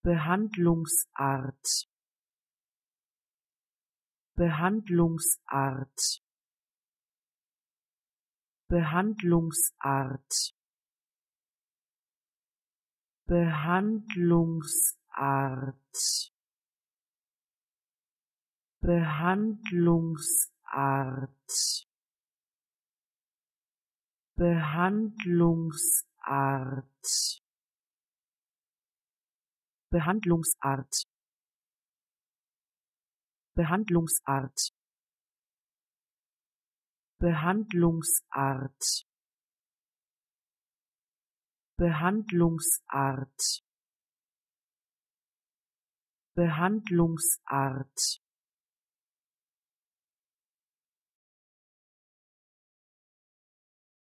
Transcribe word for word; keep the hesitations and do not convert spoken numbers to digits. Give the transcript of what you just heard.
Behandlungsart, Behandlungsart, Behandlungsart, Behandlungsart, Behandlungsart, Behandlungsart, Behandlungsart, Behandlungsart, Behandlungsart, Behandlungsart, Behandlungsart,